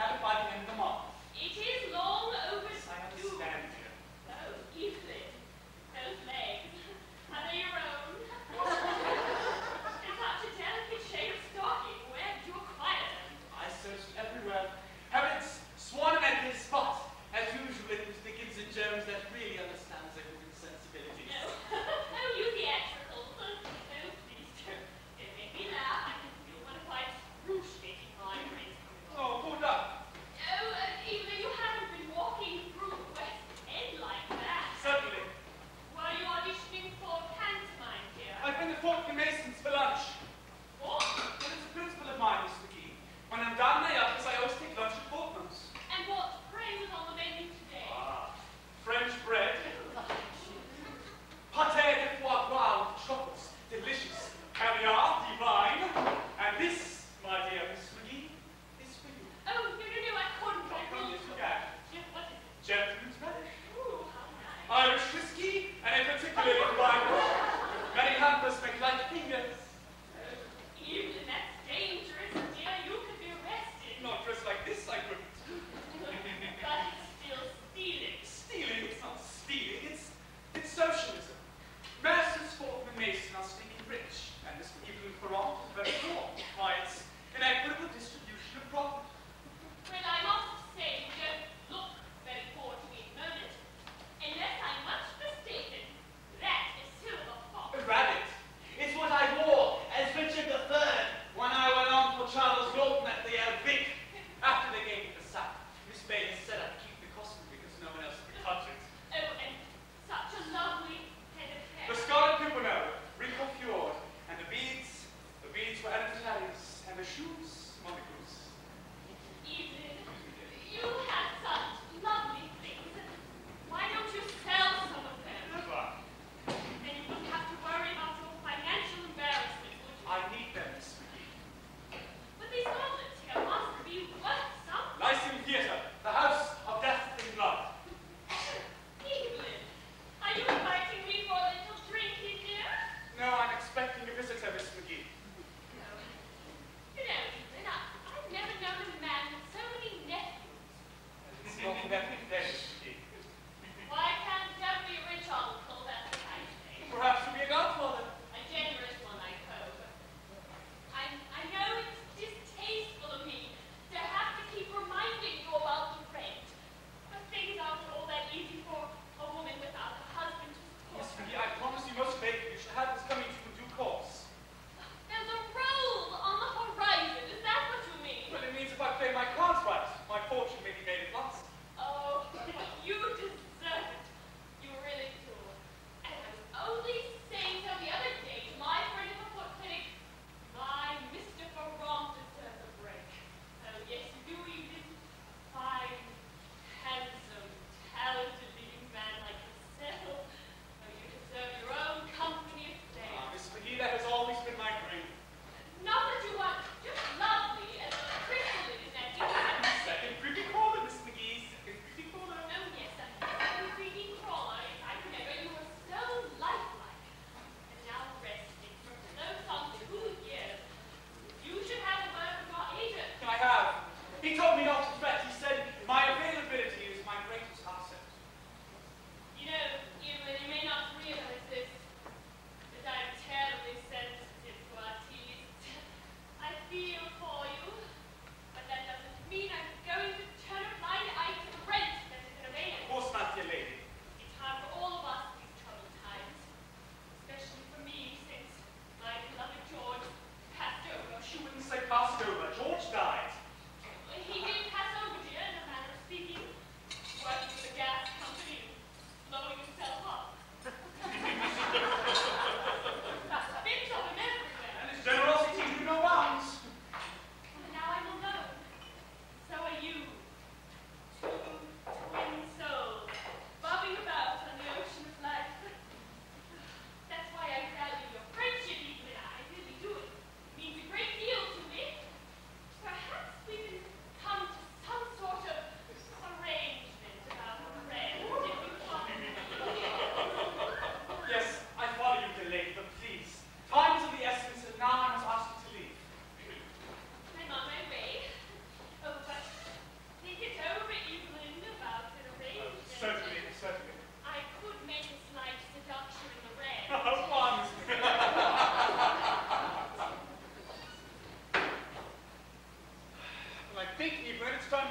have it by the end of the month. It is long overdue. I understand, dear. Oh, Evelyn, those legs. Are they your own? In such a delicate shade of stocking, where did you acquire them? I searched everywhere. Heavens, Swan and his spot. As usual, it was Dickens and Jones that really understands their women's sensibilities. No. Oh, you theatricals. Oh, please don't. It made me laugh. I can feel one of my excruciating migraines coming on. Oh, hold up. Oh, Evelyn, you haven't been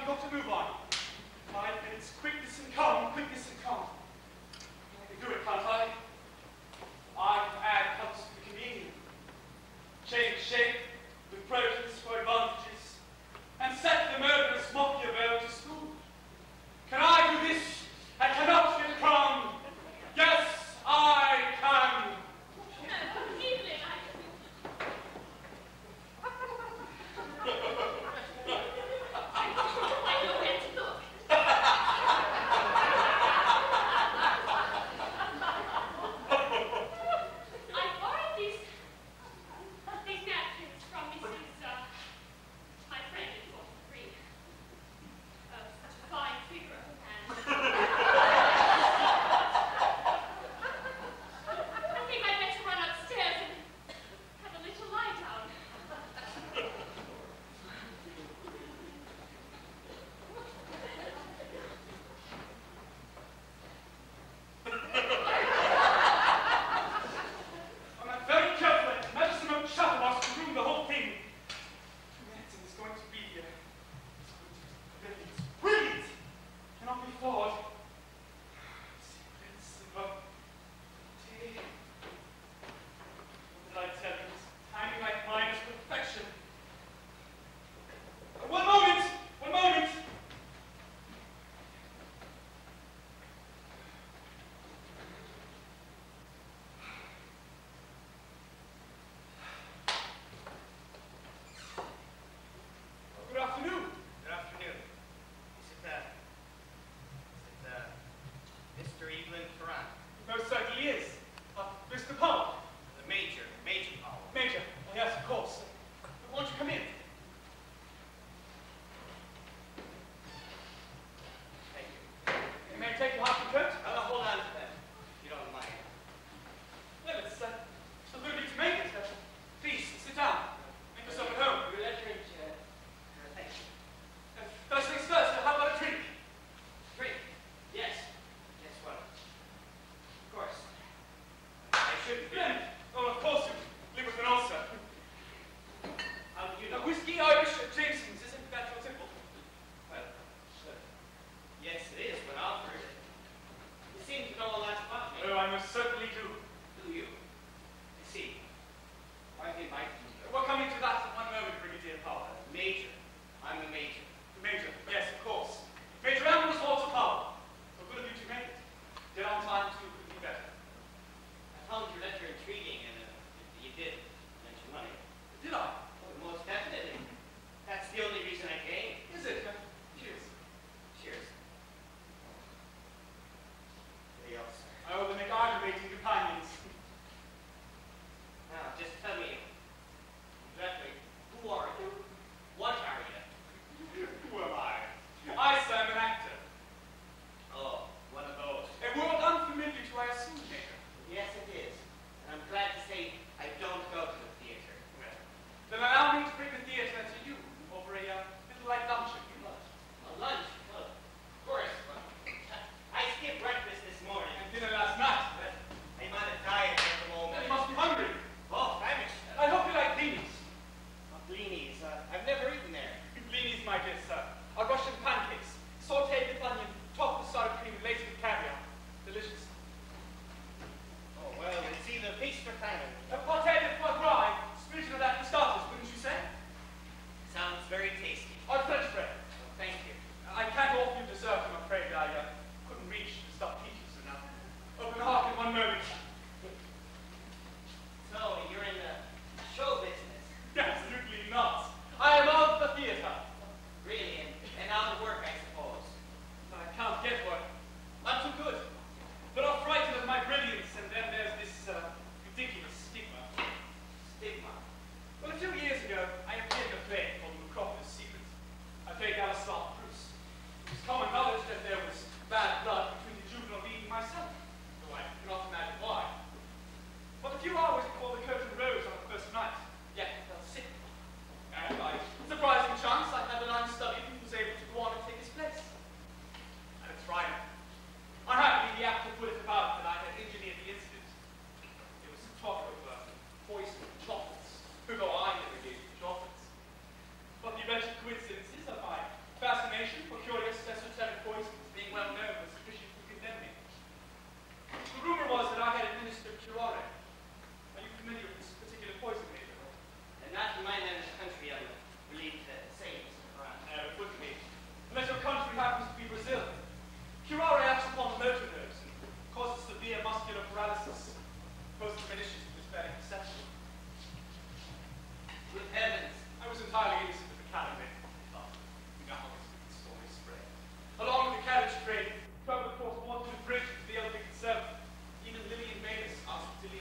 we've got to move on. 5 minutes, quickness and calm, quickness and calm. I can do it, can't I? I can add cuts to the comedian. Change shape with proteins for advantages, and set the murderous Machiavel to school. Can I do this? I cannot get crowned. Yes, I can. Evelyn, I know where to look. or curious, esoteric poisons, being well known, was sufficient to condemn me. The rumor was that I had administered curare. Are you familiar with this particular poison, Major? Not in my known country, I believe the same. No, it wouldn't be. Unless your country happens to be Brazil. Curare acts upon the motor nerves and causes severe muscular paralysis. Both diminishes with very perception. Good heavens. I was entirely innocent of the calendar. Oh, you know how this story spread. Along with the carriage train, traveled across Waterloo Bridge to the Elbe itself. Even Lillian Mavis asked to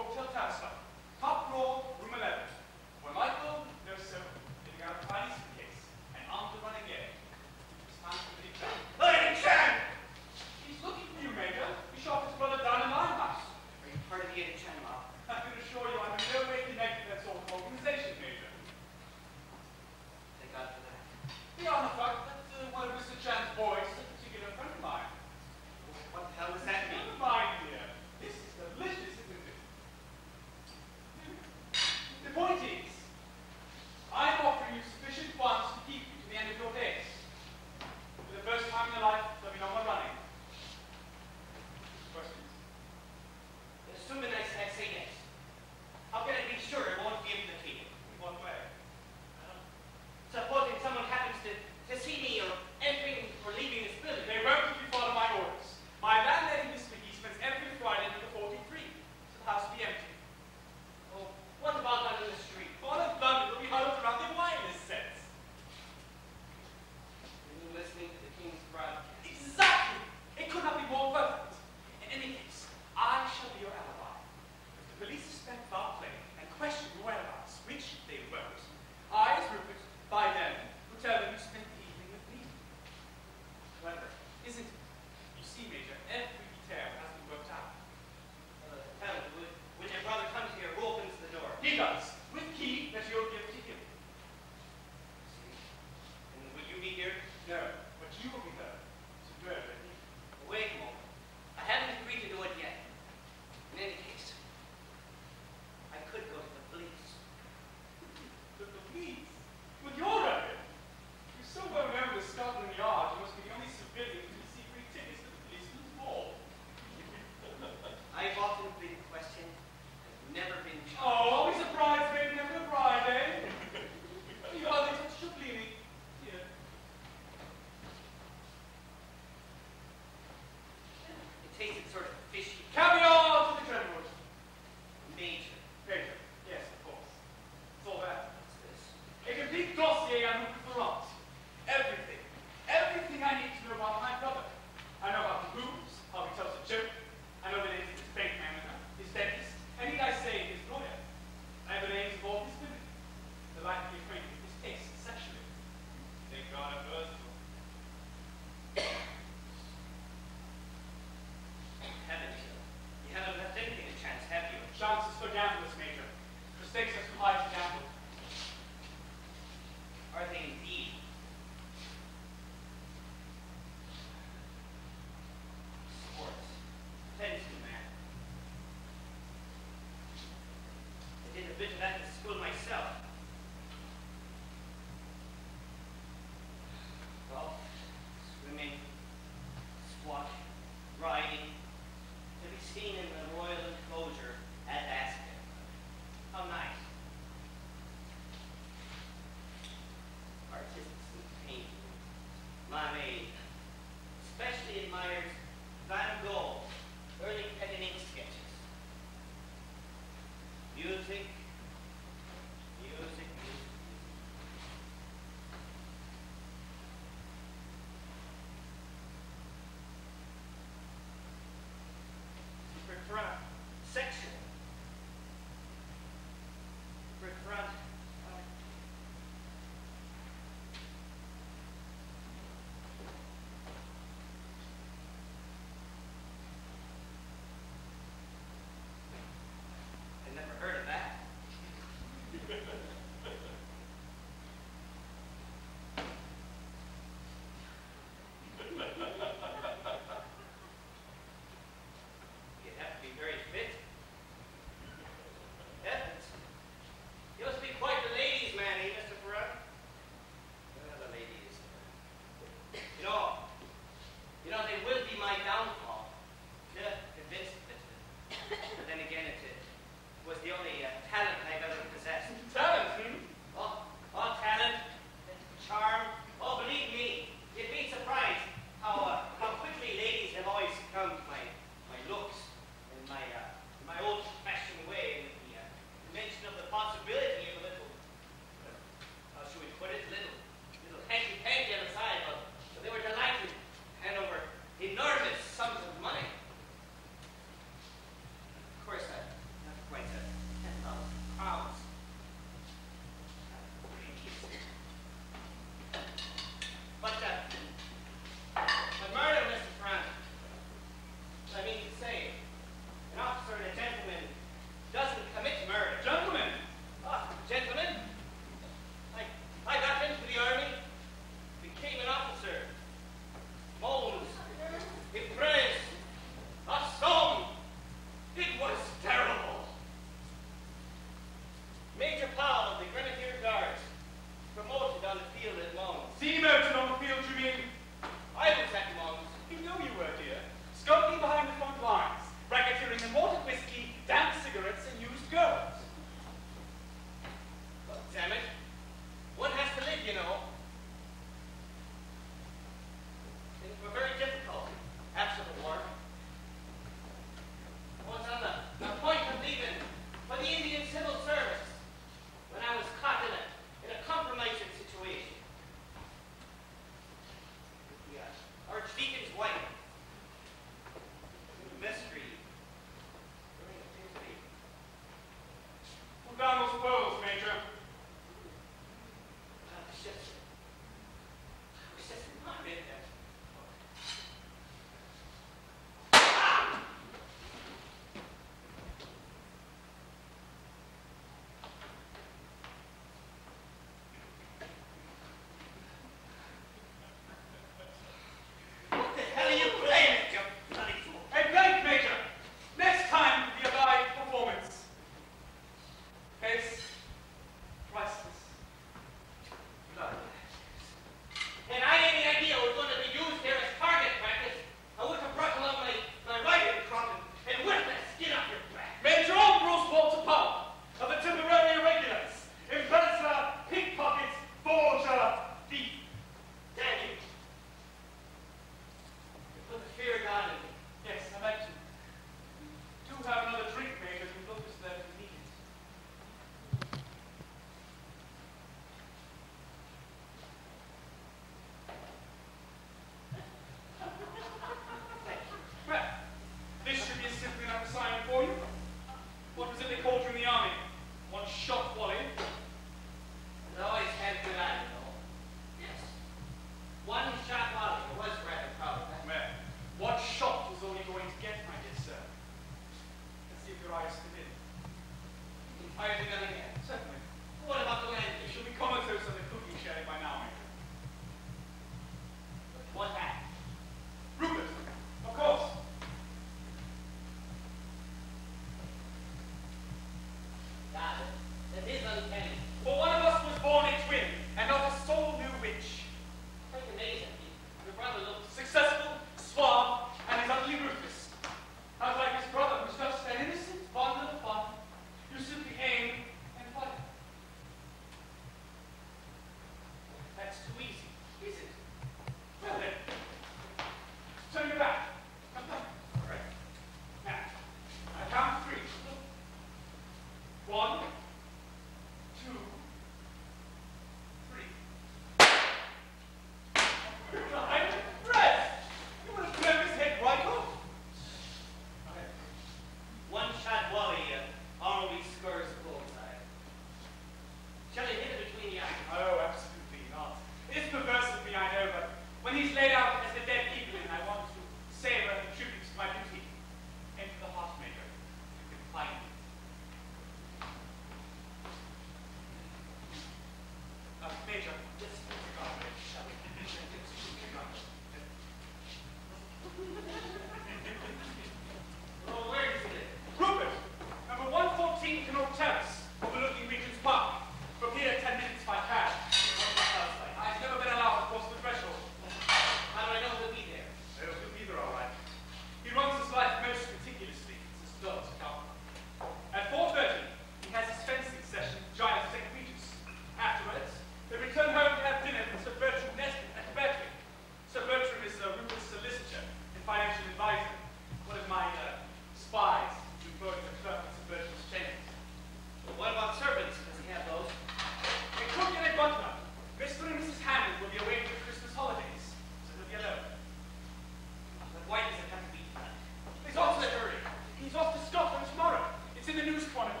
financial advisor, one of my spies, who's employed as a clerk at St. Bertram's Chambers. Well, what about servants? Does he have those? A cook and a butler. Mr. and Mrs. Hammond will be away for the Christmas holidays, so he'll be alone. But why does it have to be tonight? He's off to the hurry. He's off to Scotland tomorrow. It's in the News Chronicle.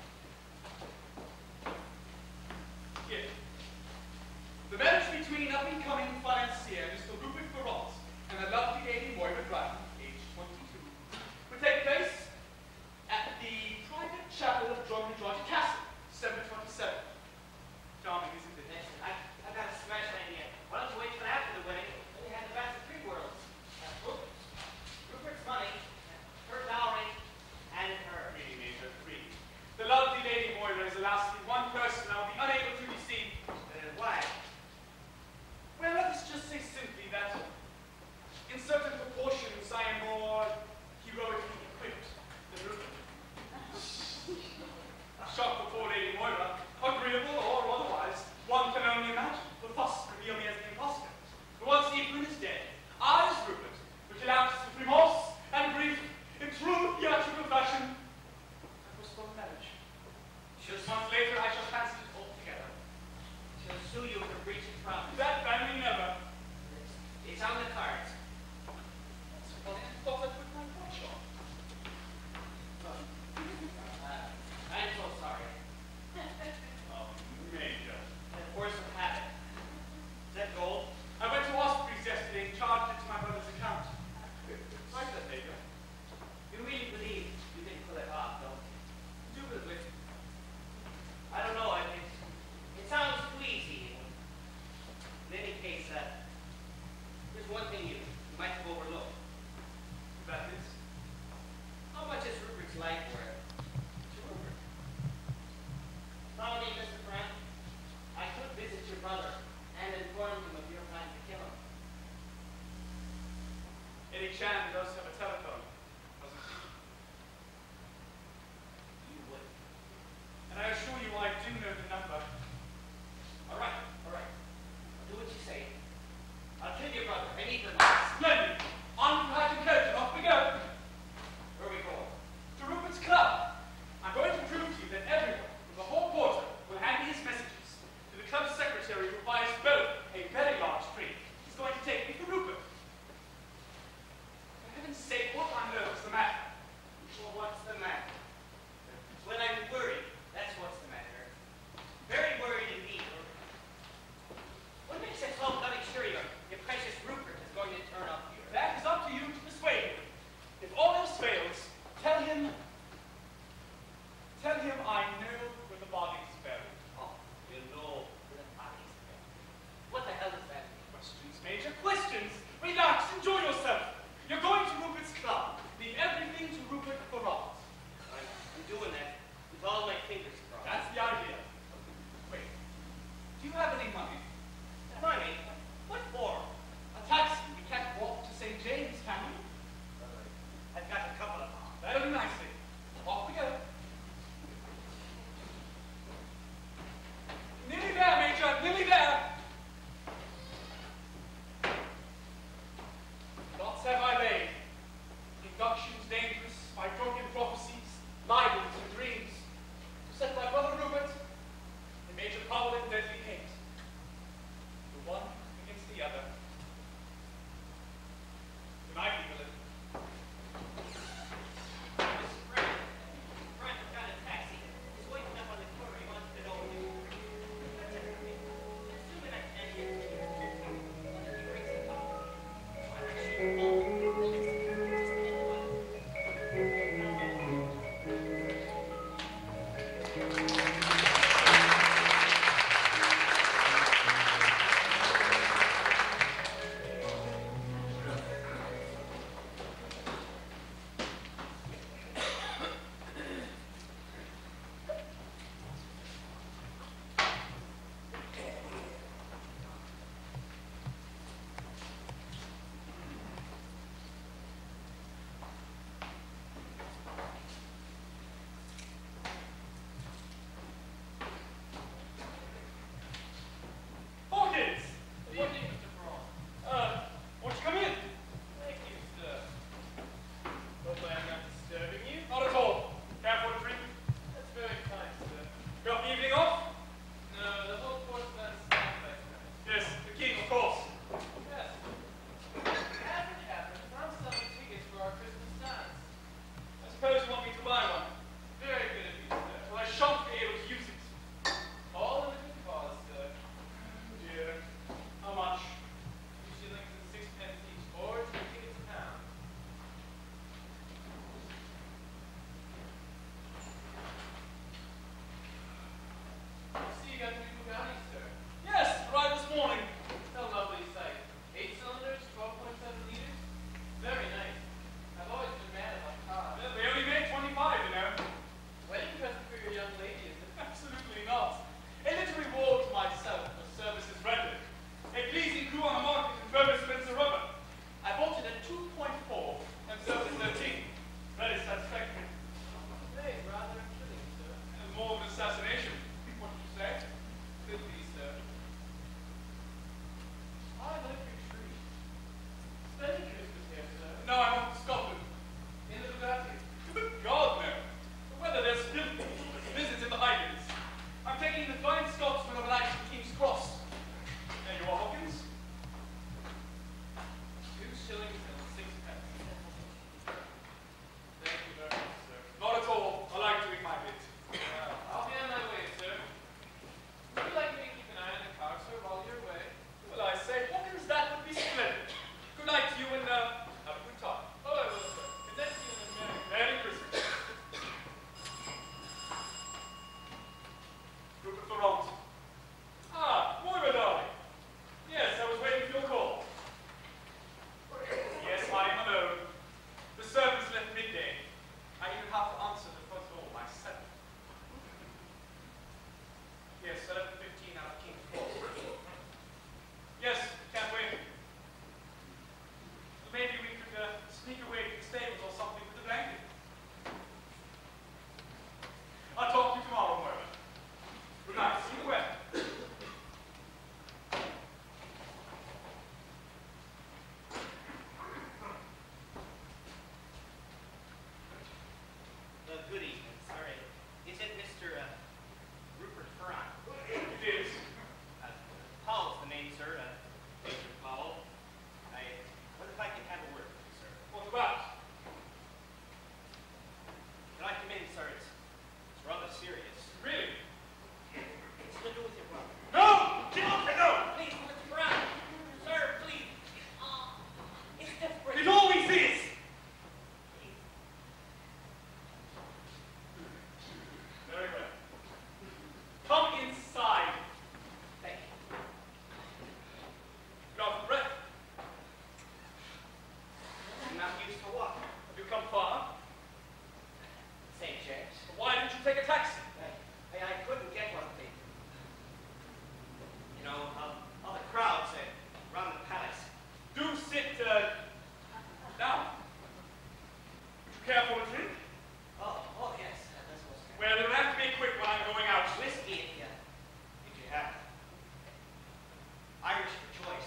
Here. The marriage between up-and-coming financier Mr. Rupert Barot and the lovely Lady Moira Bratton, aged 22, will take place at the private chapel of Drumnadroit Castle, 727. Charming, isn't it? Listen, I've got a smash idea. Why don't you wait till after the wedding? Then you have the best of three worlds. Rupert's money, her dowry, and her. Three, Major, three. The lovely Lady Moira is, alas, the one person I will be unable to receive. Why? Well, let us just say simply that in certain proportions I am more heroically equipped than Rupert. Shock for poor Lady Moira, agreeable or otherwise, one can only imagine. The fuss reveal me as the impostor. But once Evelyn is dead, I, as Rupert, will collapse with remorse and grief in true theatrical fashion and postpone marriage. Just months later, I shall cancel it altogether. She'll sue you for breach of promise. That family never. It's on the cards. That's funny. I thought I'd put my watch on. I'm so sorry. Oh, Major. And force of habit. Is that gold? I went to Osprey's yesterday and charged it to my brother's account. Like that, Major. You really believe you can pull it off, don't you? Indubitably. I don't know. It sounds too easy. In any case, there's one thing you might have overlooked. That is. How much is Rupert's life worth to Rupert? Follow me, Mr. Frank. I could visit your brother and inform him of your plan to kill him. Eddie Chan does have a telephone, doesn't he? You would. And I assure you I do know the number. All right. I'll do what you say. I'll kill your brother and eat the mice. Splendid! On with and coat and off we go. Where are we going? To Rupert's club. I'm going to prove to you that everyone from the whole quarter will hand me his messages. To the club secretary who buys both a very large drink. He's going to take me to Rupert. For heaven's sake, what on earth is the matter? Well, what's the matter? When I'm worried, that's what's the matter. Very worried indeed. What makes you so bloody sure your precious Rupert is going to turn up here? That is up to you to persuade him. If all else fails, tell him I know where the body is buried. Oh, you know where the body's buried. What the hell does that mean? Questions, Major, questions. Relax, enjoy yourself. You're going to Rupert's club. Leave everything to Rupert Barot. I'm doing that with all my fingers crossed. That's the idea. Wait, do you have any money? Money? What for? A taxi. We can't walk to St. James, can we? I've got a couple of them. That'll do nicely. Off we go. Nearly there, Major, nearly there. Lots have I laid. Inductions dangerous, my drunken prophecies, libels and dreams. To set my brother Rupert and Major Powell in deadly hate. The one against the other. Good night, Evelyn. Mr. Frank. Frank, I've got a taxi. He's waiting up on the corner. He wants to know you. Assuming I can get here. What if he brings it up? Well, actually, care for a drink? Oh, yes, that's what's good. Well, it'll have to be quick when I'm going out. Whiskey, if you have it. Irish for choice.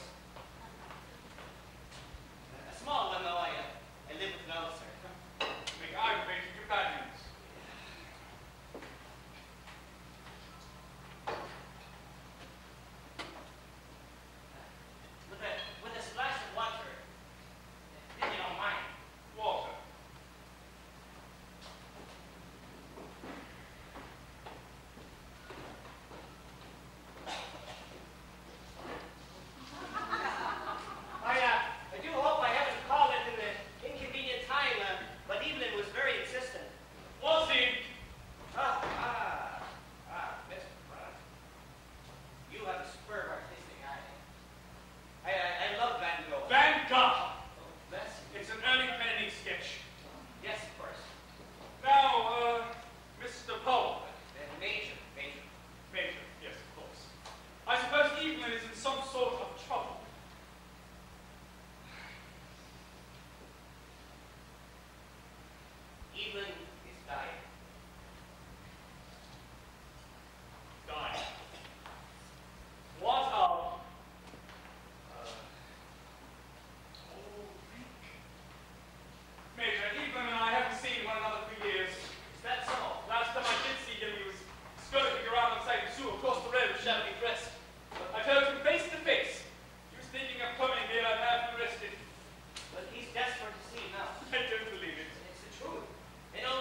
A small one, though. I live with an ulcer. Make aggravated companions. With a splash of water, if you don't mind. Water. I do hope I haven't called it in an inconvenient time, but Evelyn was very insistent. Was he? Mr. Brown. You have a superb artistic eye. I love Van Gogh. Van Gogh. Oh, bless you. It's an early Kennedy sketch. Yes, of course. Now, Mr. Poe. Major. Major, yes, of course. I suppose Evelyn is in some sort of trouble. Evelyn is dying. Dying. What of? Major, Evelyn and I haven't seen one another for years. Is that so? Last time I did see him, he was scurrying around outside the zoo across the road, shabbily dressed. I told him face to face. He was thinking of coming here and have him arrested. But he's desperate to see now. I don't believe it. It's the truth. In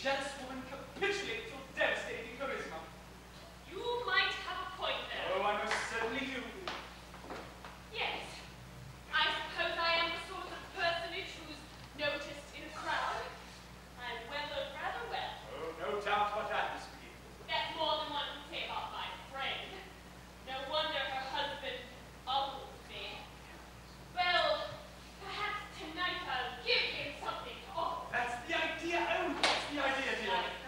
jealous woman capitulate to your devastating charisma. You might have a point there. Oh, I most certainly do. Yes. I suppose I am the sort of personage who's noticed in a crowd. I'm weathered rather well. Oh, no doubt about that, Miss McGee. That's more than one can say about my friend. No wonder her husband ogles me. Well, perhaps tonight I'll give him something to offer. That's the idea. Oh, that's the idea, dear.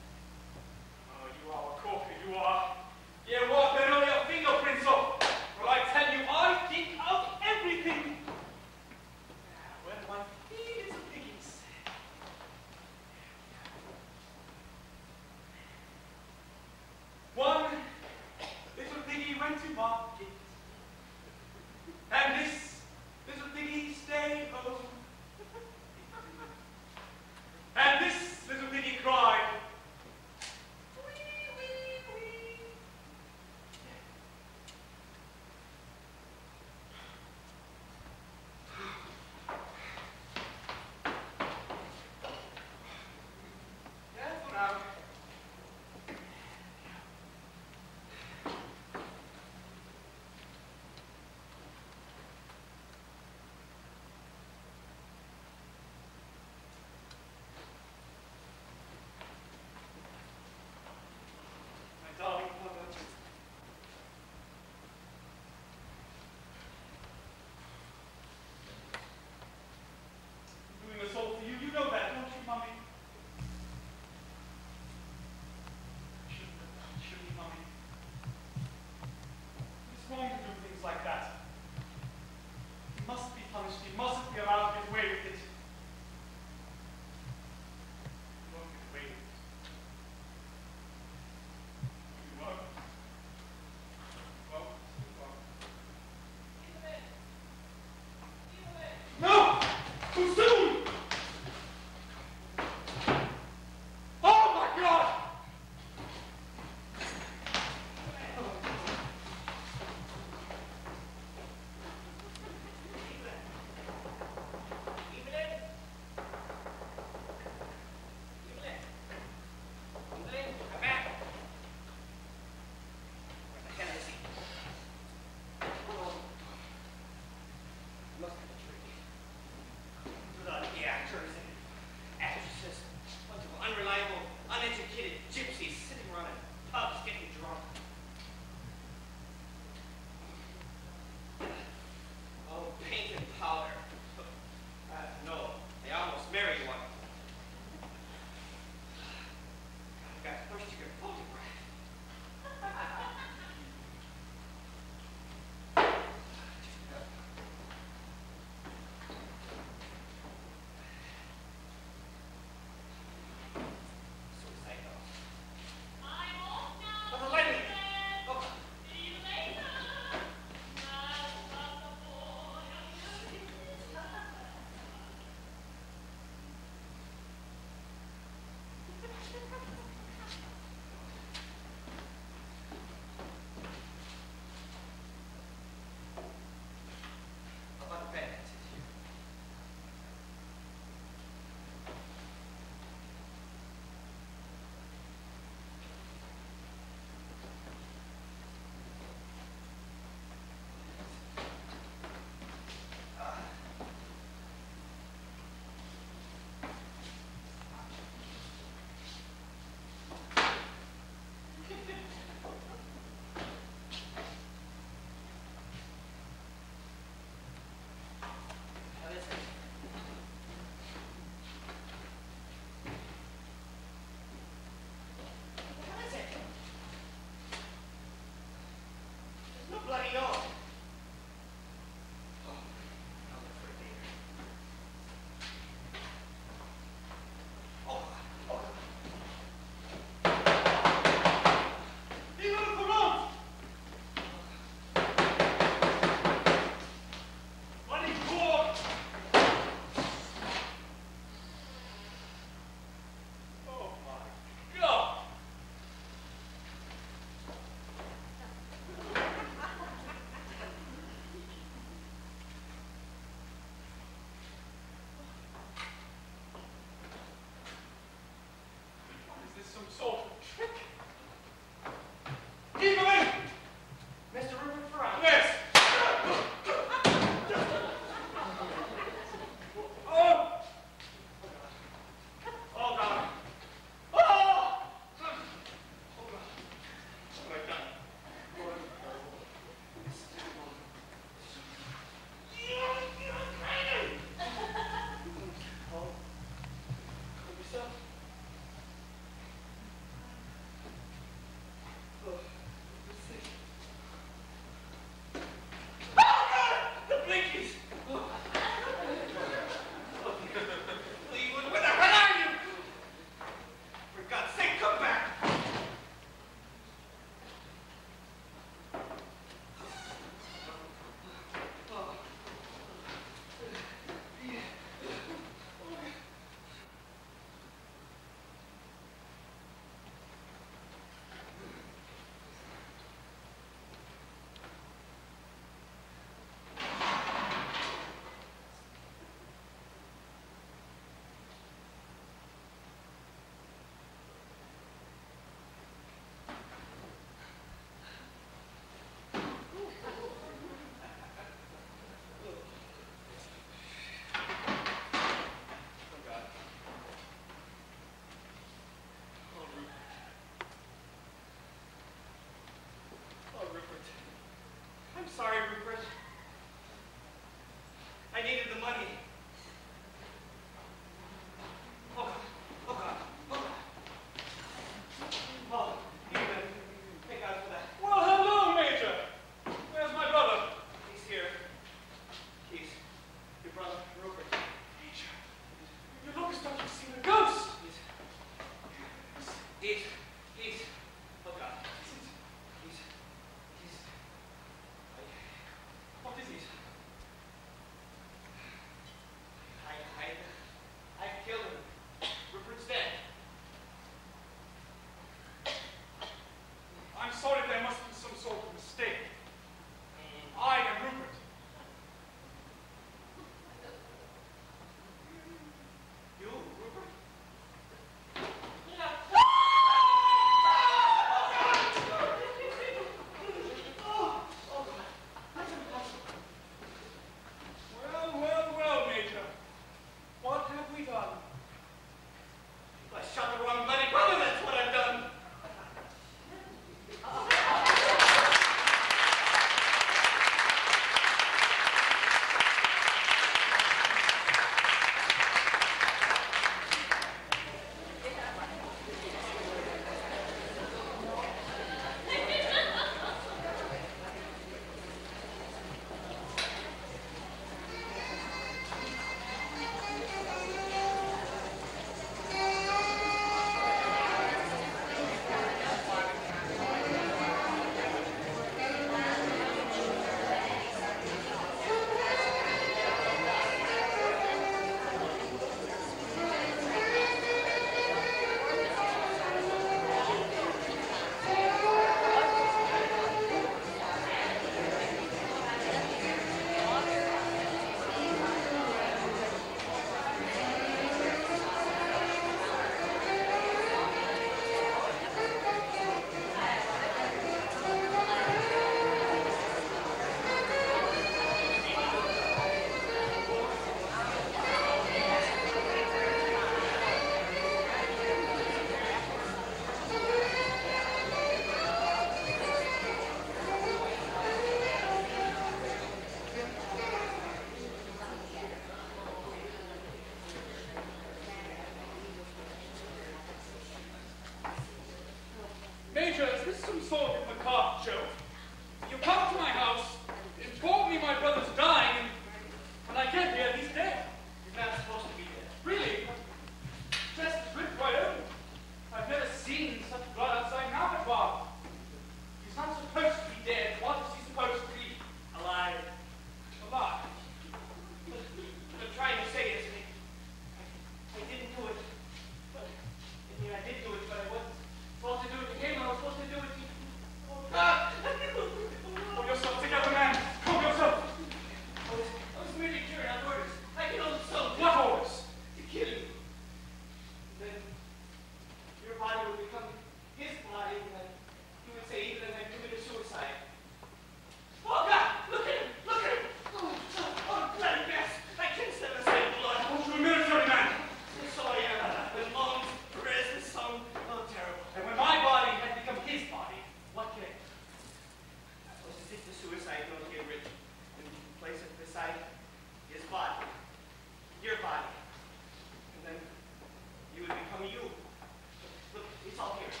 sort of macabre joke. You come to my house, inform me my brother's dying, and when I get here, he's dead. He's not supposed to be dead. Really? Chest is ripped right open. I've never seen such blood outside an abattoir. He's not supposed to be dead. What is he supposed to be? Alive. Alive. What I'm trying to say is, I didn't do it. I mean, I did do it, but I wasn't supposed to do it to him. I was supposed to do it to you. Oh, God! Pull yourself together, man. Pull yourself. I was merely carrying out orders. I can only so What orders? to kill you. Then your body would become his body, and then he would say even then I committed suicide. Oh God! Look at him! Look at him! Oh, bloody mess! I can't stand the sight of blood. Won't you a military man? So I am. The lungs, press, the song. Oh, terrible. And when my body had become his body, what came? Was as if the suicide note he had written, and you place it beside his body, your body, and then you would become you. Look, it's all here.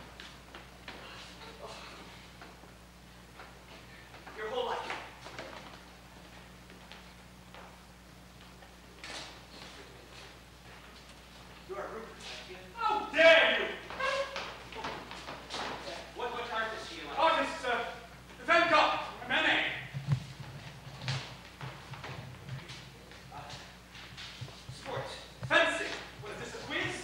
Oh. Your whole life. You are Rupert, aren't you? How dare you! What artist do you like? Artist, Van Gogh, Manet. Sports. Fencing. What is this, a quiz?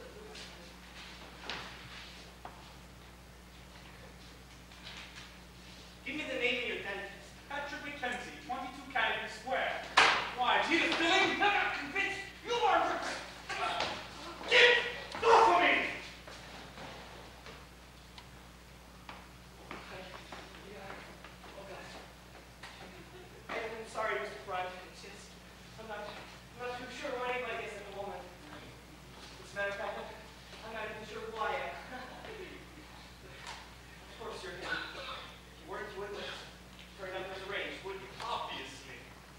Give me the name of your dentist. Patrick Mackenzie, 22 Cadogan Square. Why, is he the filling? I'm not convinced. You are Rupert. Get off of me! Oh, God. I'm sorry, Mr. Front. It's just, I'm not too sure what anybody is at the moment. As a matter of fact, I'm not even sure who I am. Of course you're him. If you weren't, you wouldn't have turned up as arranged, would you? Obviously.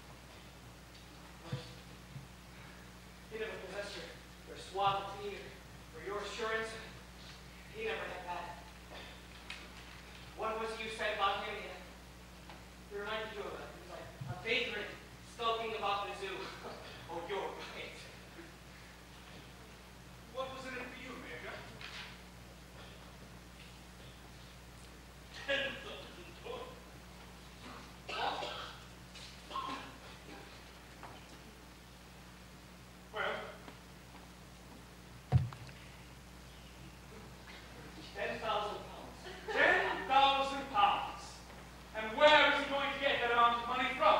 He never possessed your suavity or your assurance. He never had that. What was you said about him? He reminded you of he was like a vagrant skulking about the zoo. Oh, you're right. What was in it for you, Major? Well, 10,000 pounds. 10,000 pounds. And where is he going to get that amount of money from?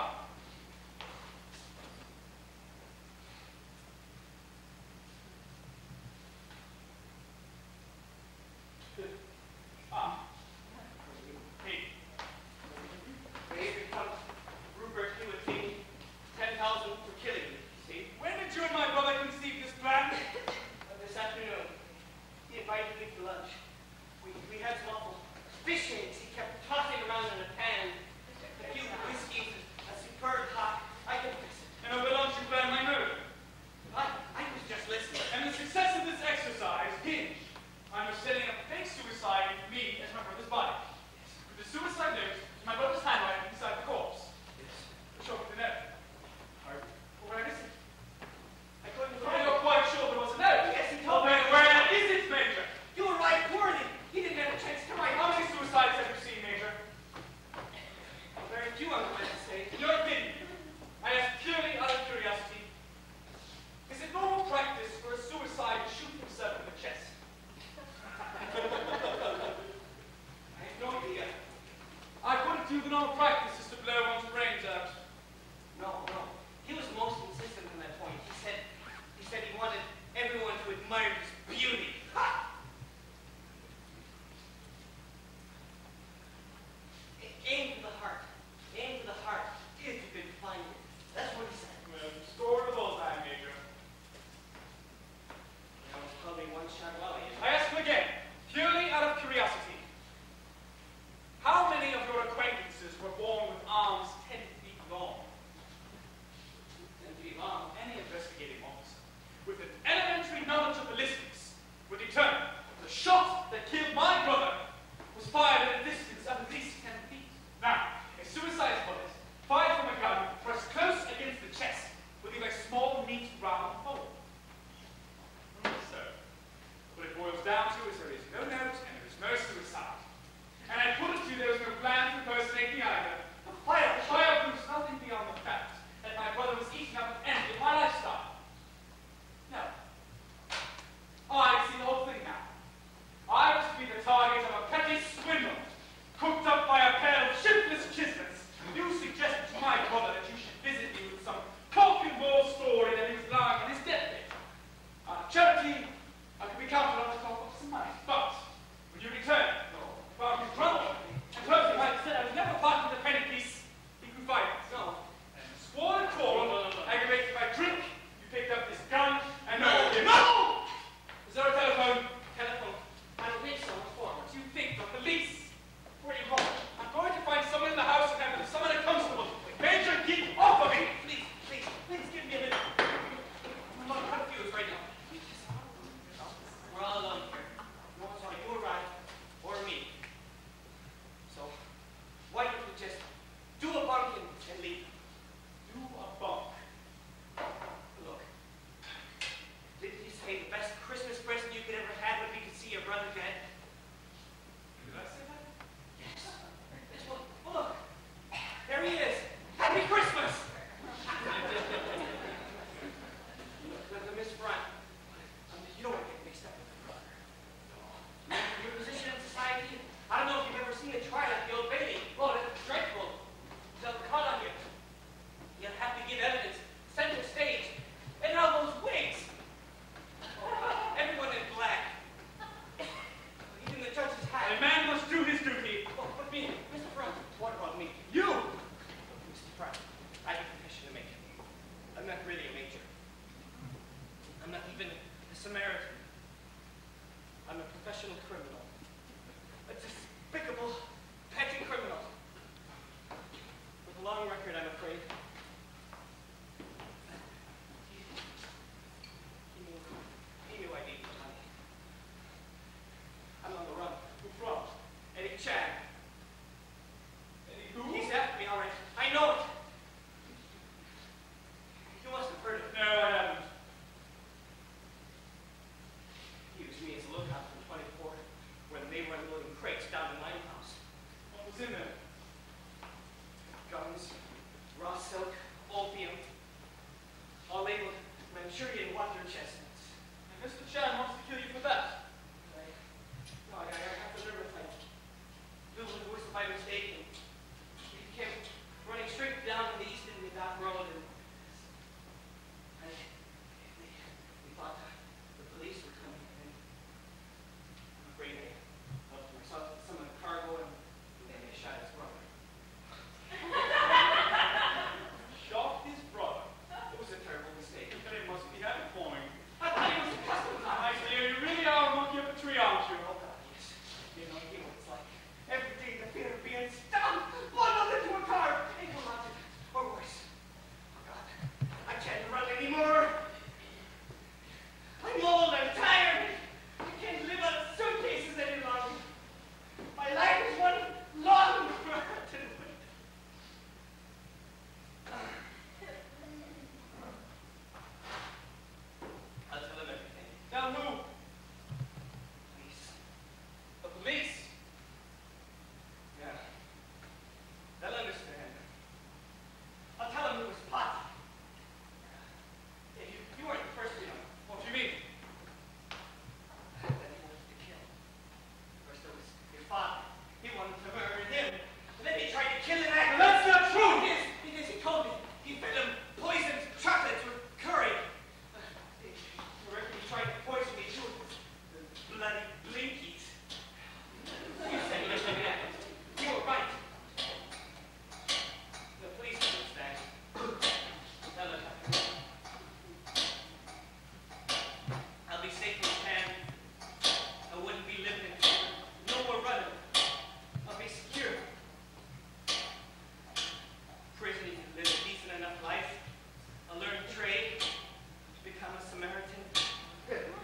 Ah. Hey, When he becomes Rupert, he would pay me 10,000 for killing me. See? when did you and my brother conceive this plan? This afternoon, he invited me for lunch. We had some awful fish eggs he kept tossing around in a pan. A few whiskeys, a superb hot. I confess it. And over lunch you planned my murder. I was just listening. And the success of this exercise hinged on your setting up a fake suicide for me as my brother's body. With the suicide note, my brother's handwriting beside the corpse. Show me the note. Pardon? Well, where is it? I couldn't Oh, find you're quite sure there was a note? Yes, he Well, told me. then where is it, Major? You were right, poorly. He didn't have a chance to write. How many suicides have you seen, Major? Very few, I'm glad to say. In your opinion, I ask purely out of curiosity, is it normal practice for a suicide to shoot himself in the chest? I have no idea. I put it to you, the normal practice is to blow one's brains out. No. He was most insistent on that point. He said he wanted everyone to admire his beauty. Ha! Aim to the heart. Aim to the heart if you could find it. That's what he said. Well, score the bullseye, Major. That was probably one shot well. I ask you again, purely out of curiosity, how many of your acquaintances were born with arms 10 feet long? 10 feet long? Any investigating officer with an elementary knowledge of ballistics would determine the shot that killed my brother was fired see, I could be counted on to talk of some money. But when you return, if I was drunk and told him I said I was never part of the penny piece, he grew violent. No. And swore and called, aggravated by drink, you picked up this gun and No. murdered him. No! Is there a telephone? Telephone. I don't think so. What for? What do you think? The police? Where are you going? I'm going to find someone in the house and have someone a constable. Major, get off of me! Please, please, please give me a minute. I'm confused right now. We're all alone here. No one saw you arrive or me. So, why don't we just do a bunk and leave? Do a bunk. Look, didn't you say the best Christmas present you could ever have would be to see your brother dead? Did I say that? Yes. Yes, well, look. There he is. Happy Christmas! Look, Miss Bryan, you don't want to get mixed up with your brother. No. Your position in society, I don't know if you've ever seen a trial at the Old Bailey. Oh, that's dreadful. They'll call on you. You'll have to give evidence, center stage, and all those wigs. Everyone in black. Even the judge's hat. A man must do his duty. Oh, but me, Mr. Front, what about me? You! Mr. Front, I have a confession to make. I'm not really a major. I'm not even a Samaritan. I'm a professional criminal. A despicable, petty criminal. With a long record, I'm afraid. He knew I needed the money. I'm on the run. Who from? Eddie Chad. Eddie who? He's after me, all right. I know it. You must have heard of him. No, I haven't. He used me as a lookout from 24 when they were unloading crates down the Limehouse. What was in there? Guns, raw silk, opium, all labeled Manchurian water chestnuts. And Mr. Chan wants to kill you for that. I have the nerve thing. Bill was by mistake, and he came running straight down the east into that road, and we thought the police were coming, and I'm afraid I saw some of the cargo, and then they shot his brother. Shot his brother. It was a terrible mistake. But it must be having point. I thought he was a customs I officer. see you really are a monkey up a tree, aren't you? Oh, God, yes. You know what it's like. Every day the fear of being stung, bundled into a car, ankle-mounted, or worse. Oh, God, I can't run anymore. I'm old, I'm tired. I can't live on suitcases any longer. My life is one long marathon. I'll tell him everything. Tell who? Please. The police. Yeah. They'll understand. I'll tell them it was pot. Yeah, you weren't the first, you know. What do you mean? That he wanted to kill. First there was your father. He wanted to murder him. And then he tried to kill him after. That's not true! It is. It is. He told me. He fed him poisoned chocolates with curry. I reckon he tried to poison me too with the bloody blinkies. You said nothing happened. You were right. The police understand. Now look, I'll be safe in Japan. I wouldn't be living in fear. No more running. I'll be secure. Prison, you can live a decent enough life. I'll learn trade. Become a Samaritan.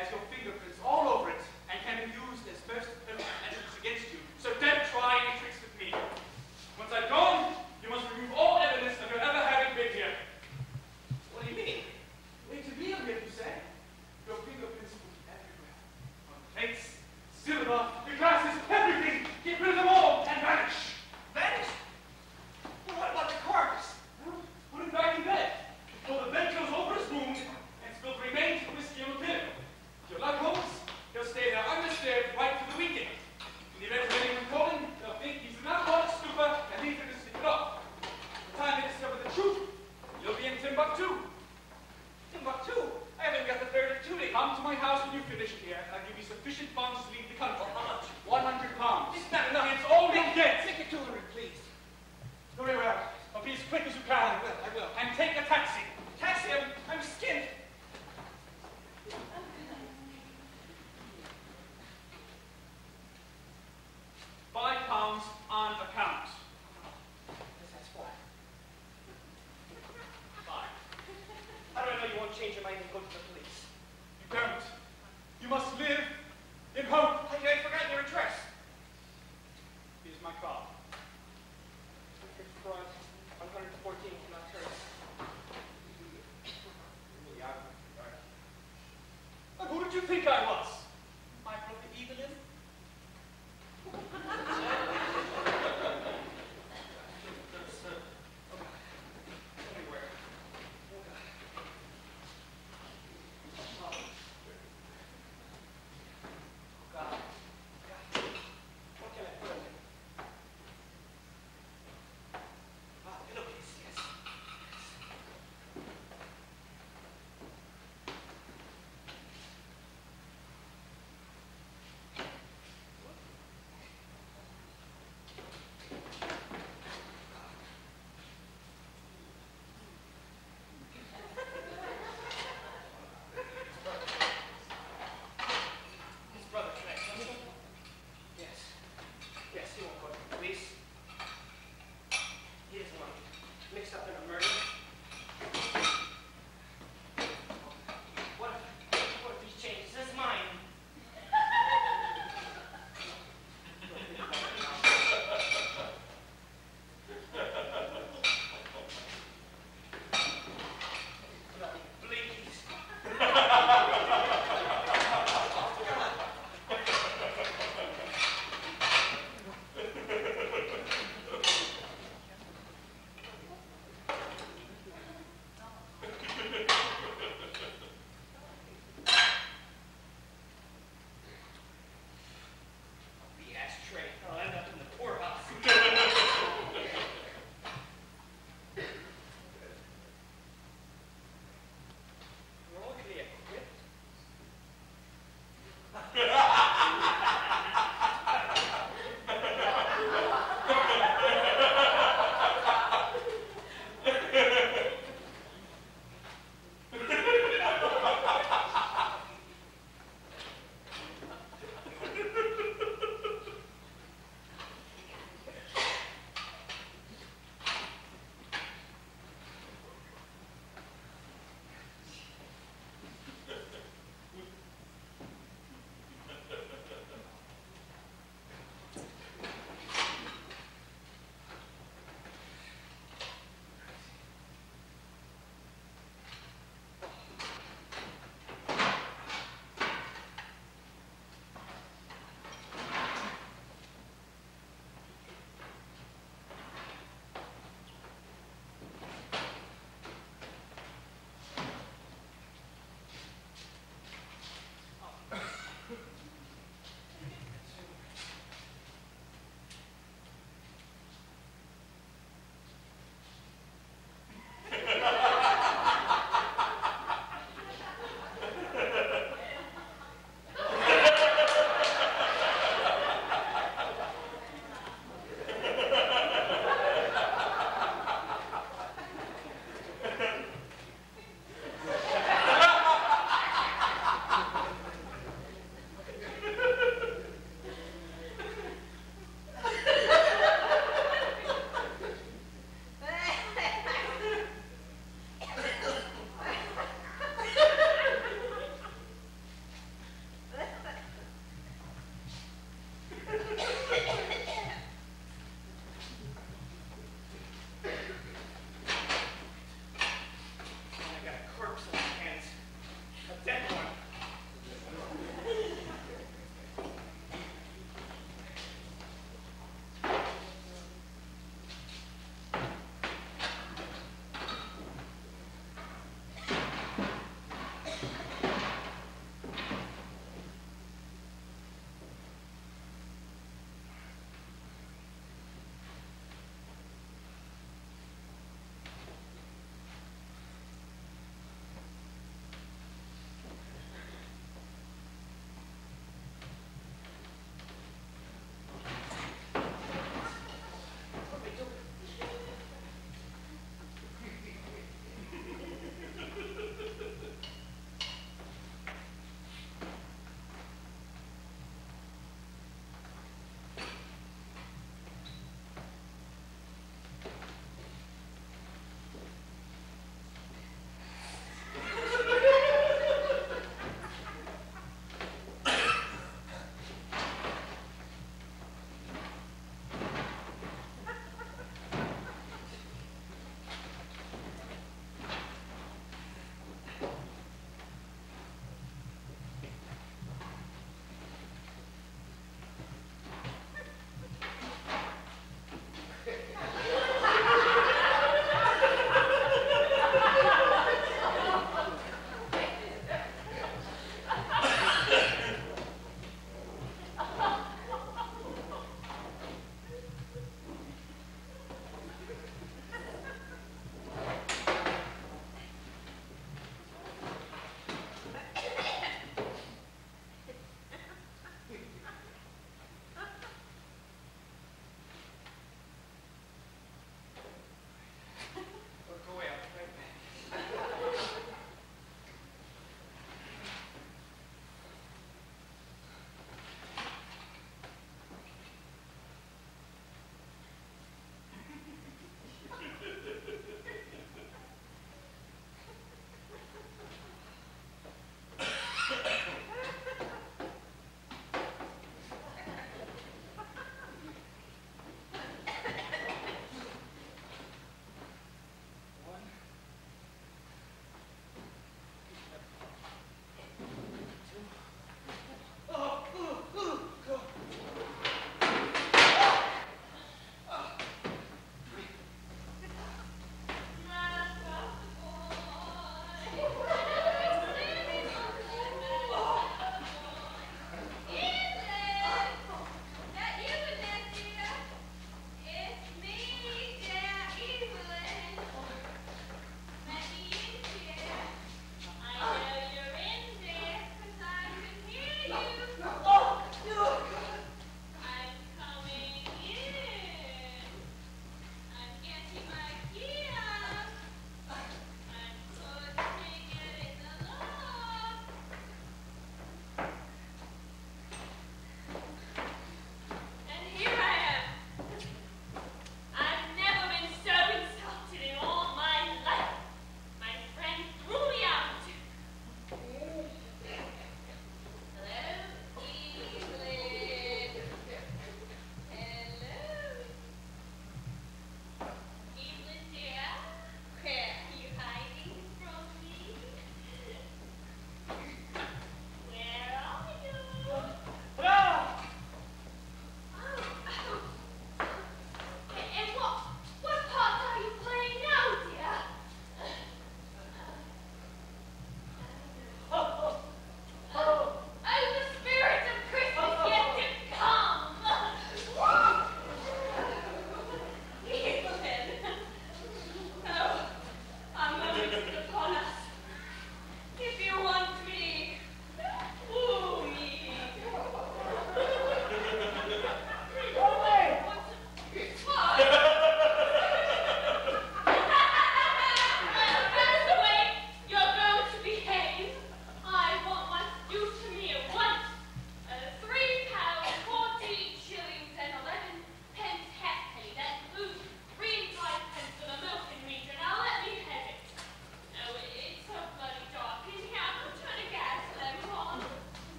has your fingerprints all over it and can be used as first evidence against you. So don't try any tricks with me. Once I've gone, you must remove all evidence of your ever having been here. What do you mean? Wait to be here, you say? Your fingerprints will be everywhere. On plates, silver, the glasses, everything. Get rid of them all and vanish. Vanish? Well, what about the corpse? Put him back in bed. Pull the bedclothes over his wound and spill the remains of whiskey on the pillow. If your luck holds, he'll stay there undisturbed right through the weekend. In the event of anyone calling, they'll think he's an alcoholic stupor and leave him to sleep it off. By the time they discover the truth, you'll be in Timbuktu. Timbuktu? I haven't got the third of tooting. Come to my house when you've finished here, and I'll give you sufficient funds to leave the country. How much? 100 pounds. It's not enough. It's all you'll get. Take it 200, please. Very well. But be as quick as you can. I will. And take a taxi. Taxi, I'm skinned. £5 on account. That's why. Fine. How do I know you won't change your mind and go to the police? You don't. You must live in hope. I forgot your address. Here's my card. Front, 114 Cannot Terrace. And who did you think I was? My brother Evelyn? Everywhere. Oh, God. What can I put in it? Ah, pillowcase, yes.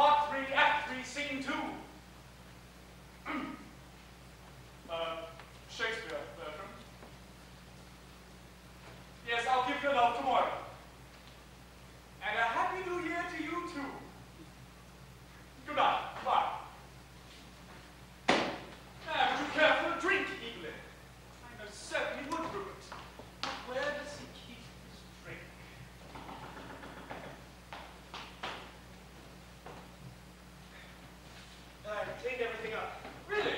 Part 3, Act 3, Scene 2. Shakespeare, Bertram. Yes, I'll give you a love tomorrow. And a happy new year to you, too. Good night. Bye. Would you care for a drink, Evelyn? I most certainly would, Rupert. But where does he keep his drink? I cleaned everything up. Really?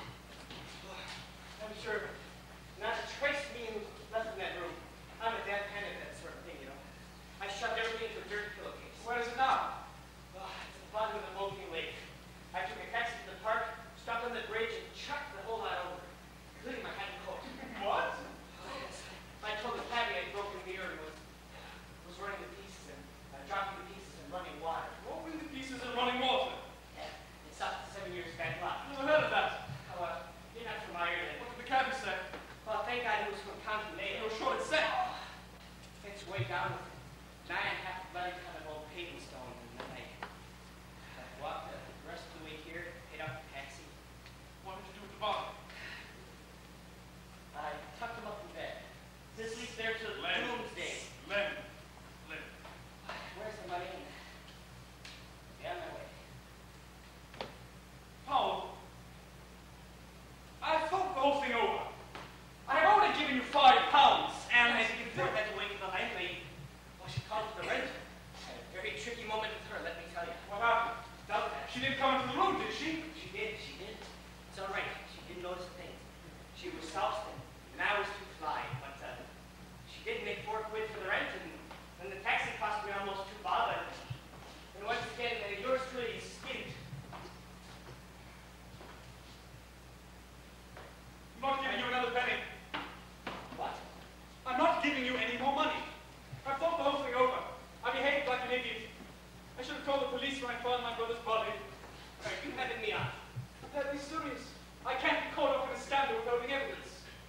I'm sure not a trace being left in that room. I'm a damn fan of that sort of thing, you know. I shoved everything into a dirty pillowcase. Where is it now? It's at the bottom of the Moulton Lake. I took a taxi to the park, stopped on the bridge, and chucked the whole lot over, including my hat and coat. What? I told the cabbie I'd broken the mirror and was running the pieces and dropping the pieces in running water. What were the pieces in running water? Yeah, it's up to 7 years bad luck. Never heard of that. You're not from Ireland. What did the cabbie say? Well, thank God he was from County Mayo. You were sure it's set. It's way down with 9.5 bloody ton of old paving stone, and then I walked the rest of the way here, paid off the taxi. What did you do with the body? I tucked him up in bed. This sleeps there till doomsday. Len. Where's the money? Be on my way. Paul, I thought the whole thing over. I've already given you £5, and I think before I had to wait for the landlady. Well, she called for the rent. Had a very tricky moment with her, let me tell you. what happened? Doubt that. She didn't come into the room, did she? She did. It's all right. She didn't notice a thing. She was soused and I was too fly, but she did make £4 for the rent, and the taxi cost me almost £2. And once again, yours truly is skint. I'm not giving you another penny. What? I'm not giving you any more money. I've thought the whole thing over. I behaved like an idiot. I should have called the police when I found my brother's body. Are you having me on? But be serious. I can't be caught up in a scandal without the evidence.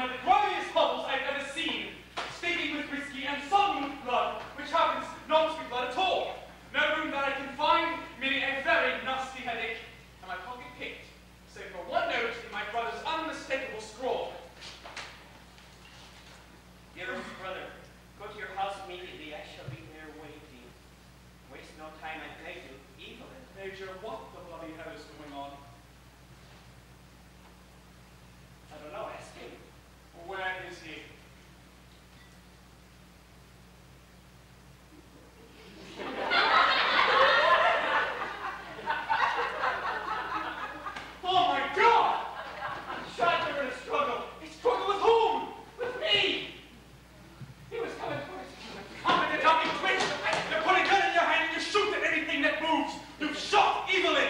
of the grimiest hovels I've ever seen, stinking with whiskey and sodden with blood, which happens not to be blood at all. No room that I can find, meaning a very nasty headache, and my pocket picked, save for one note in my brother's unmistakable scrawl. Dearest brother, go to your house immediately. I shall be there waiting. Waste no time, I beg you. Evelyn. Major, what the bloody hell is going on? I don't know, ask him. Where is he? Oh my God! Shot there in a struggle. A struggle with whom? With me! He was coming towards you. Coming to tell me twitch. You put a gun in your hand and you shoot at anything that moves. You've shot Evelyn.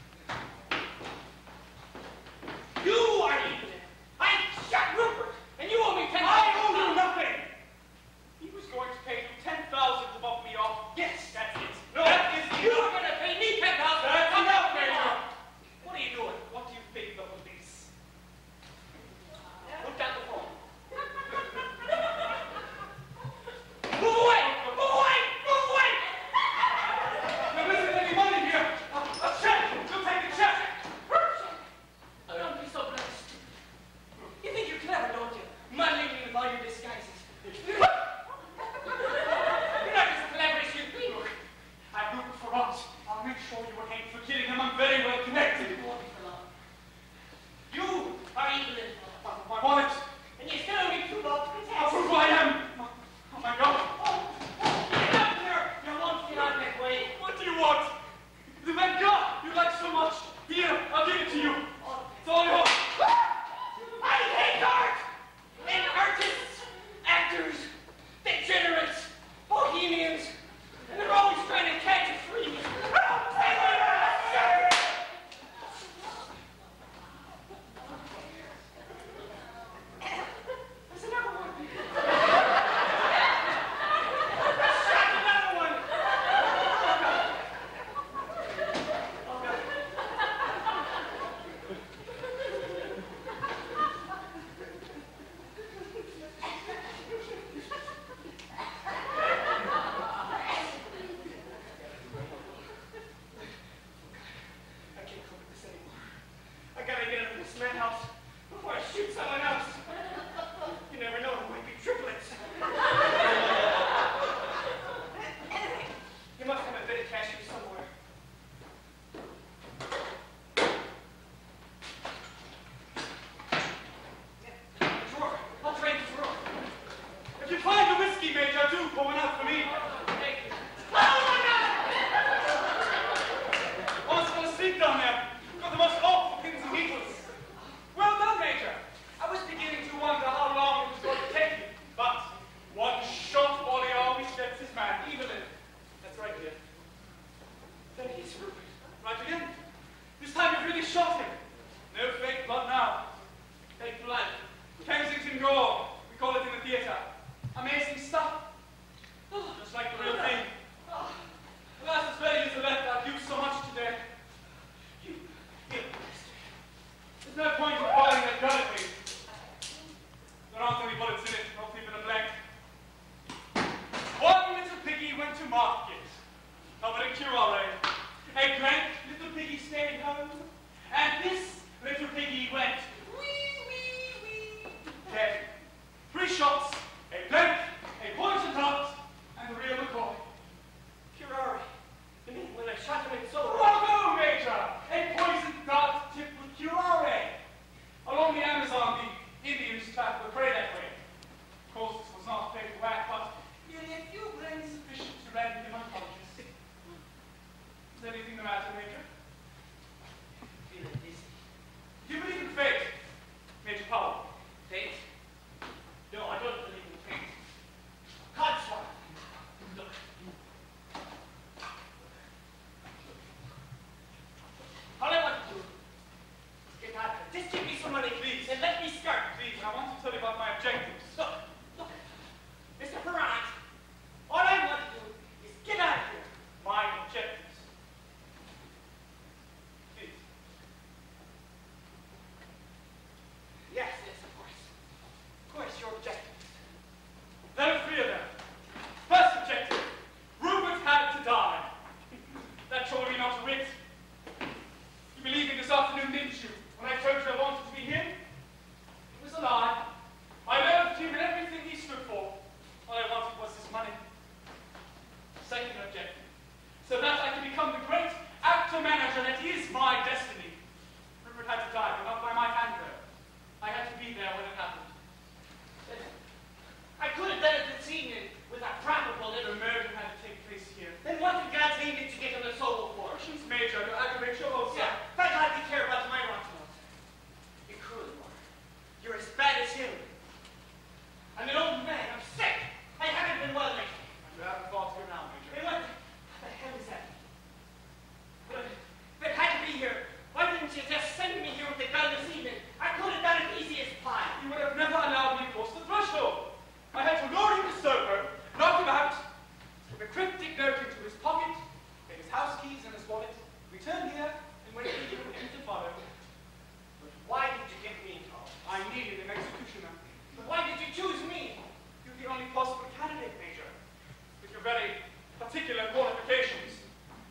You are Evelyn. I shot Rupert, and you owe me 10,000. I owe you nothing. He was going to pay you 10,000 to bump me off. Yes, that's it. No, that is it. You're going to pay me 10,000. That's enough, Major. What are you doing? What do you think the police? Put down the phone. Move away! Move away! Move away! There isn't any money here. A check. You'll take a check. Don't be so bloody stupid. You think you're clever, don't you? Muddling me with all your disguises. You're not as clever as you think. Look, I do it for us. I'll make sure you were hanged for killing him. I'm very well connected. You won't be for long. You are Evelyn. My wallet. And you still owe me 2 lots of I'll prove who I am. Oh my God. Get up here! You won't get out that way. What do you want? The red gun you like so much. Here, I'll give it to you. It's all yours. I hate art! And artists, actors, degenerates, bohemians, and they're always trying to catch a free. There's another one. Shot another one. Oh God. I can't cope with this anymore. I gotta get out of this madhouse before I shoot someone else. You never know, it might be triplets. You must have a bit of cash here somewhere. Yeah, the drawer. I'll drain the drawer. If you find the whiskey, Major, do pour one out for me. Thank you. Oh my God! I was going to sleep down there. You've got the most awful pins and needles. Well done, Major. I was beginning to wonder how long it was going to take you. But one shot, Wally always gets his man. Evelyn. That's right, dear. Then he's Rupert. Right again. This time you've really shot him. No fake blood now. Fake blood. Kensington Gore. We call it in the theatre. Amazing stuff. Just like the real thing. Alas, it's very Elizabeth, I've used so much today. You bastard. There's no point in firing that gun at me. There aren't any bullets in it, not even a blank. One little piggy went to market, covered in curare. A blank little piggy stayed home, and this little piggy went wee, wee, wee, dead. 3 shots, a blank, a poison dart, and the real McCoy. Curare. You mean when I shot him in so Bravo, Major! A poison dart tipped with curare. Along the Amazon, the Indians travel the prey that way. Of course, this was not a fatal act, but nearly a few grains sufficient to render him unconscious. Is anything the matter, Major? feeling dizzy. Do you believe in fate, Major Powell? Fate? No, I don't believe in fate. Codswallop. Look. All I want to do is get out of here. Just give me some money, please, and let me start. Please, I want to tell you about my objectives. Look. Mr. Perrant, all I want to do is get out of here. My objectives. Please. Yes, of course. needed an executioner. But why did you choose me? You're the only possible candidate, Major, with your very particular qualifications.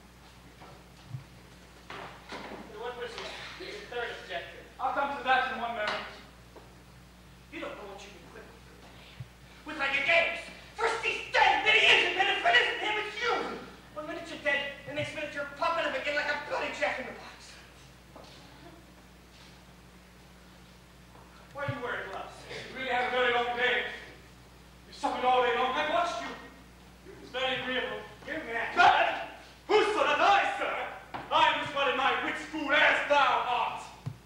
So what was your third objective? I'll come to that in one moment. You don't know what you've been putting through. With like a games. First he's dead, then he isn't, then if it isn't him, it's you. 1 minute you're dead, the next minute you're pumping him again like a bloody jack in the box. Why are you wearing gloves? You really had a very long day. You suffered all day long. I watched you. It was very agreeable. You're mad. Bad? Who so that I, sir? I am as well in my wit's fool as thou art.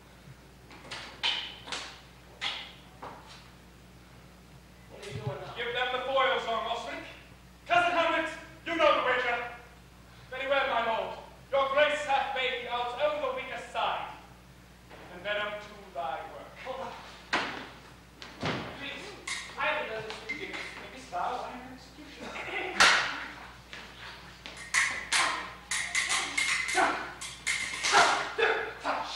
What are you doing now? Give them the foils on, Osric. Cousin Hamlet, you know the wager. Very well, my lord. Your grace hath made out on the weaker side. And venom to thy work. Hold on. Please, I haven't done this for years. Maybe thou art an executioner. Touch.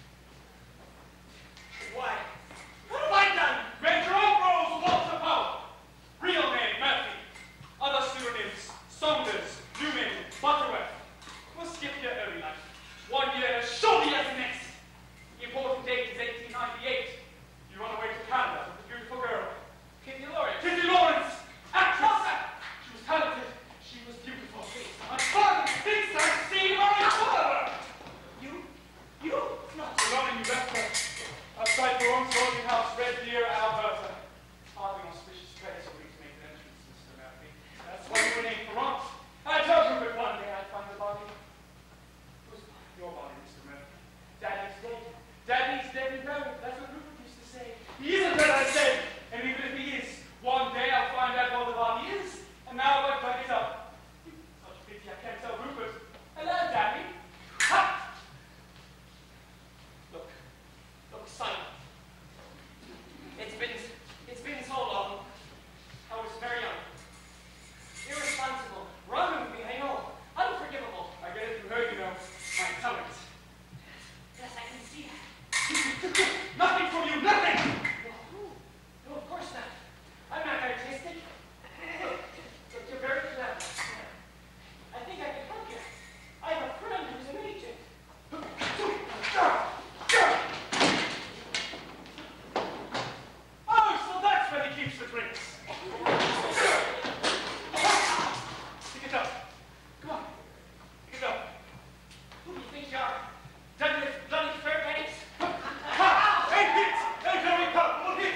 Why? What have I done? Major Ambrose Walter Powell. Real name, Murphy. Other pseudonyms, Saunders, Newman, Butterworth. We'll skip your early life. 1 year as surely as the next. The important date is 1898. You run away to Canada with a beautiful girl. Kitty Lawrence. Kitty Lawrence, actress. She was talented. She was beautiful. My father thinks I've seen my father. You? No. Alone in New Bedford, outside Baron's boarding house, Red Deer, Alberta. Hardly an auspicious place for me to make an entrance, Mr. Murphy. That's why you were named Baron. I told you that one day I'd find the body. Whose body? Your body, Mr. Murphy. Daddy's dead. Daddy's dead and buried. That's what Rupert used to say. He isn't dead, I said. And even if he is, one day I'll find out what the body is. And now I'll dug it up. Such a pity I can't tell Rupert. Hello, Daddy. Ha! Look, son. It's been so long. I was very young. Irresponsible. Wrong with me, I know. Unforgivable. I get it from her, you know. My talent. Yes, I can see that. Nothing from you, nothing! No, of course not. I'm not artistic. But you're very clever. I think I can help you. I have a friend who's an agent. Oh, so that's where he keeps the drinks. Pick it up. Come on. Pick it up. Who do you think you are? Done with bloody Fairbanks? Ha! Hey, hit! Hey, very powerful hit!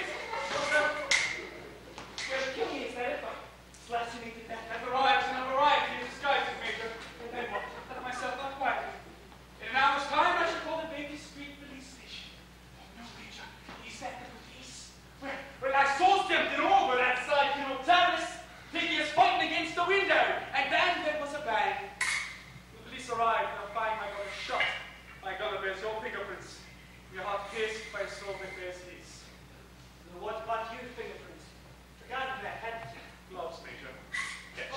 You're gonna kill me, is that it? Slash you to death. I've arrived in a variety of disguises, Major. And then what? Let myself not quietly. In an hour's time, I shall call the Baker Street Police Station. Oh, no, Major. Is that the police? Well, I saw something over that side, you know, terrace. Figures fighting against the window. And then there was a bang. The police arrived, and I find my gun shot. My gun bears your fingerprints. Your heart pierced by a sword that bears his. Now, what about you, fingerprints? Forgotten that, hadn't you? Gloves, Major. Yes.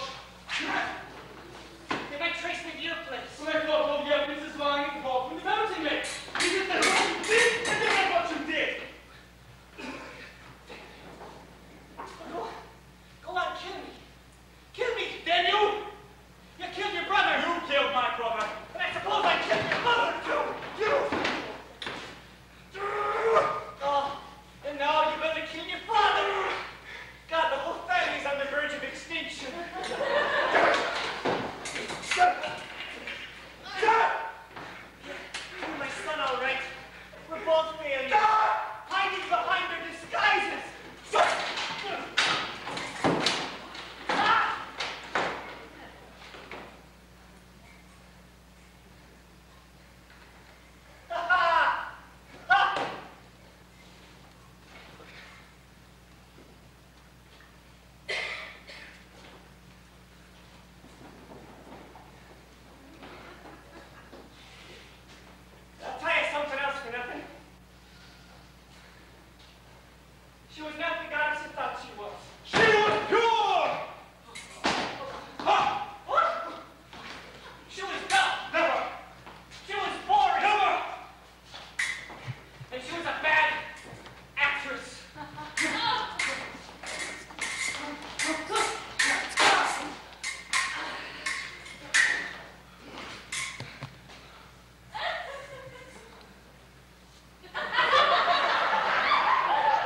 They might trace me to your place. Well, I thought all the evidence is lying in the vault from the mountain lake. You did that what you did, and then that's what you did. Go on, kill me. Kill me, then you! You killed your brother! You killed my brother. And I suppose I killed your mother, too! You! Oh, and now you're gonna kill your father! God, the whole family's on the verge of extinction. You're my son, all right. We're both failures. Hiding behind their disguises. I'll tell you something else for nothing. She was not the goddess you thought she was. She was pure! Ha! What? She was dumb. Never! She was boring. Never! And she was a bad actress.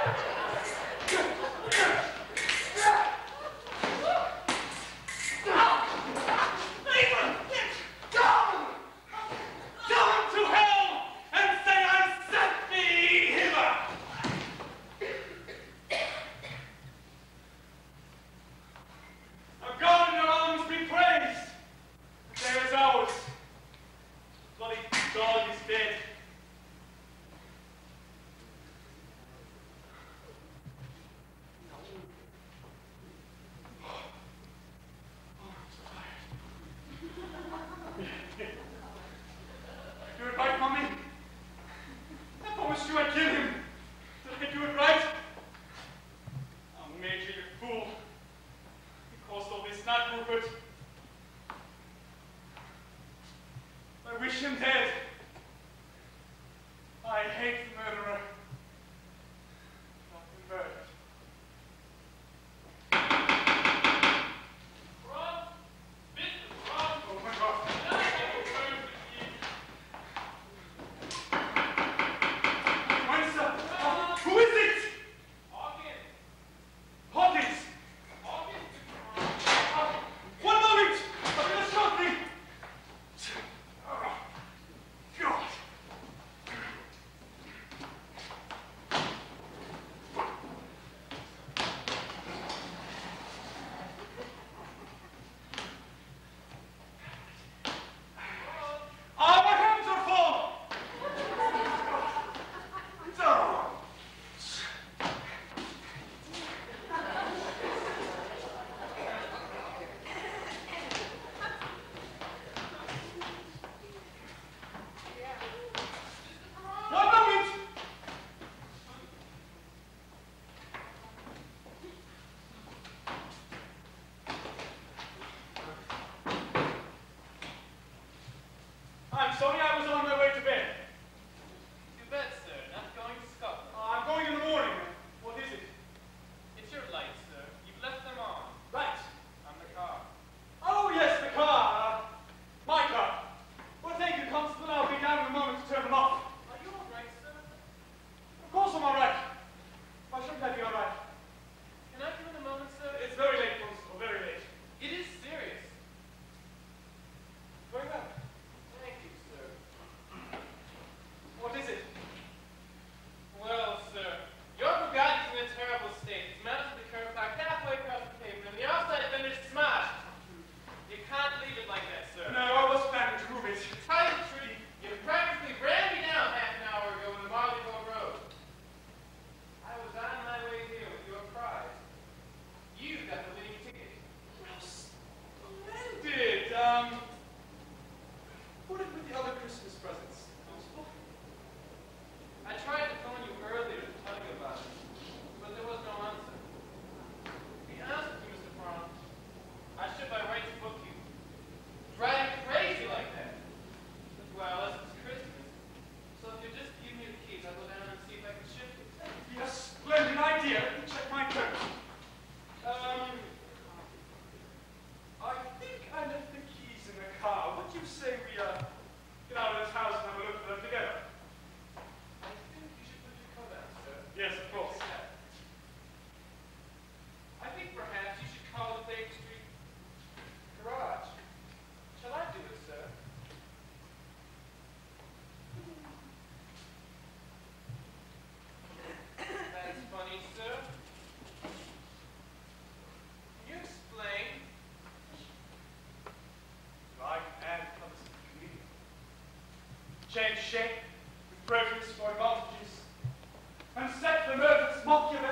Change shape with prejudice for advantages, and set the murderous mock your